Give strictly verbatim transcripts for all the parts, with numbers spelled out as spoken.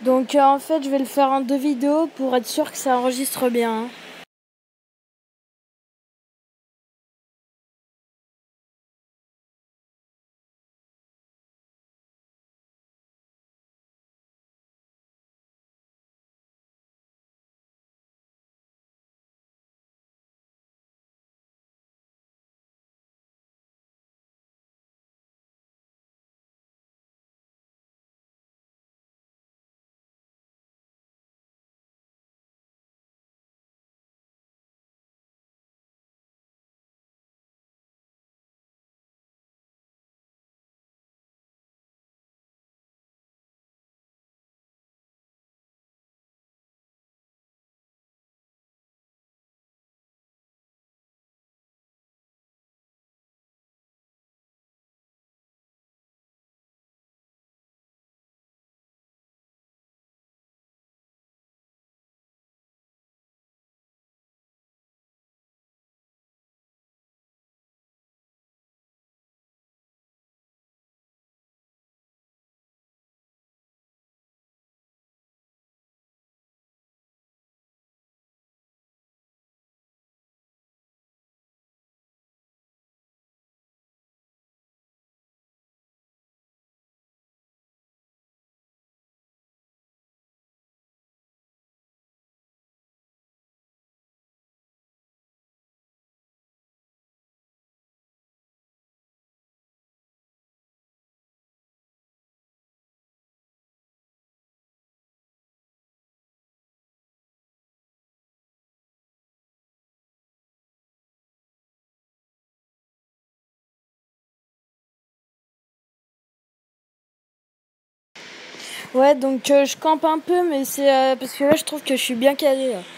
Donc euh, en fait, je vais le faire en deux vidéos pour être sûr que ça enregistre bien, hein. Ouais, donc euh, je campe un peu, mais c'est euh, parce que là, je trouve que je suis bien calé, là.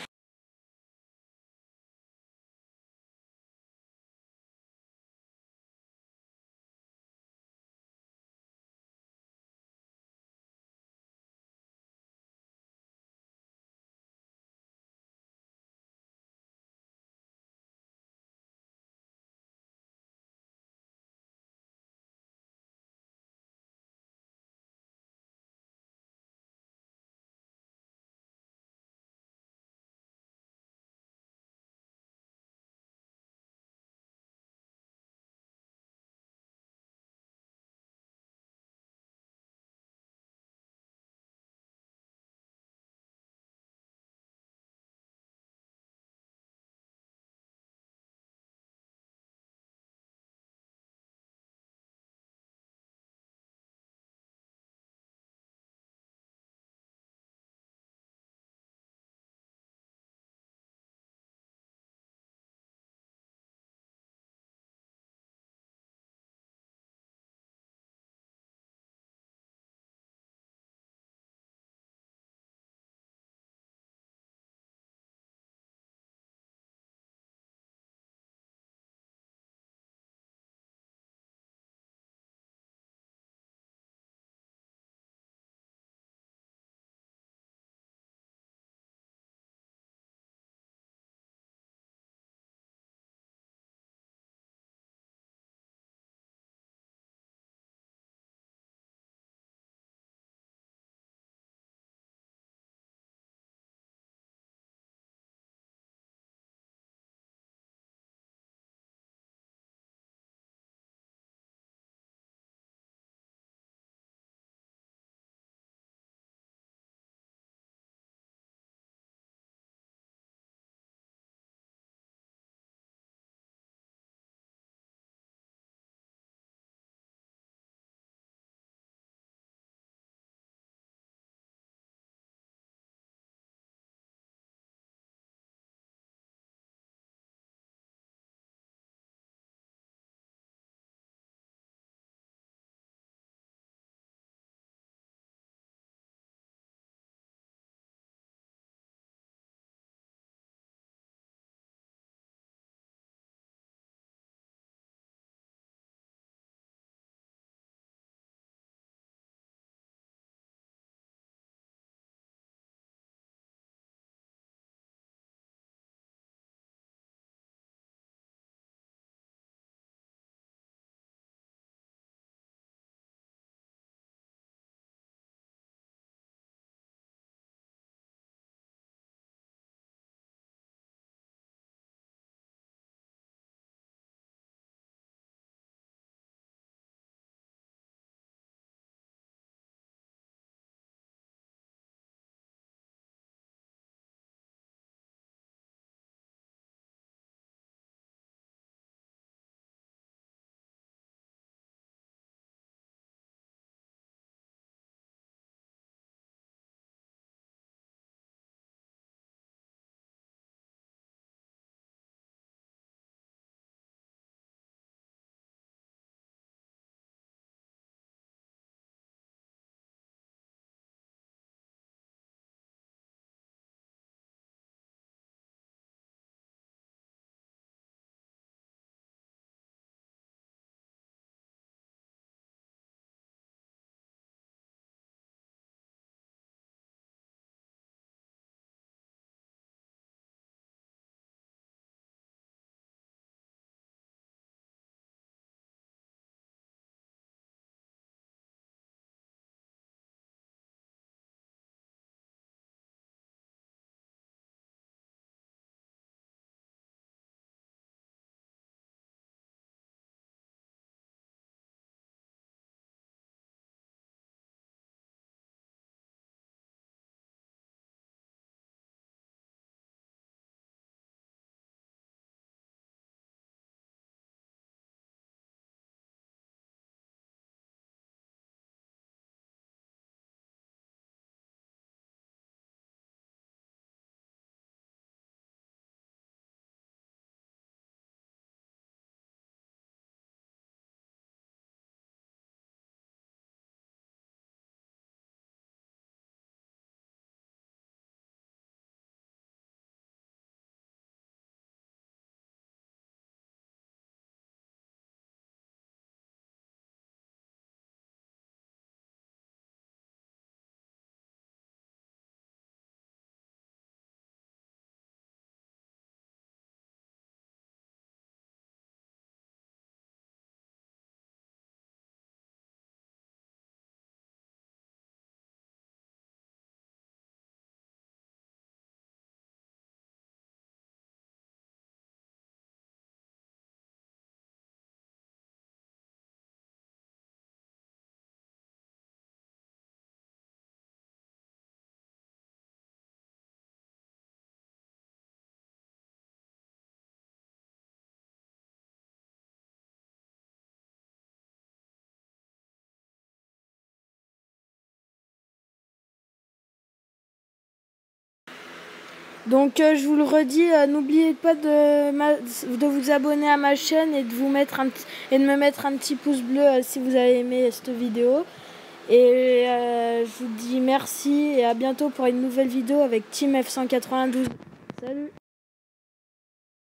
Donc euh, je vous le redis, euh, n'oubliez pas de, ma- de vous abonner à ma chaîne et de vous mettre un petit- et de me mettre un petit pouce bleu euh, si vous avez aimé cette vidéo. Et euh, je vous dis merci et à bientôt pour une nouvelle vidéo avec Team F cent quatre-vingt-douze. Salut!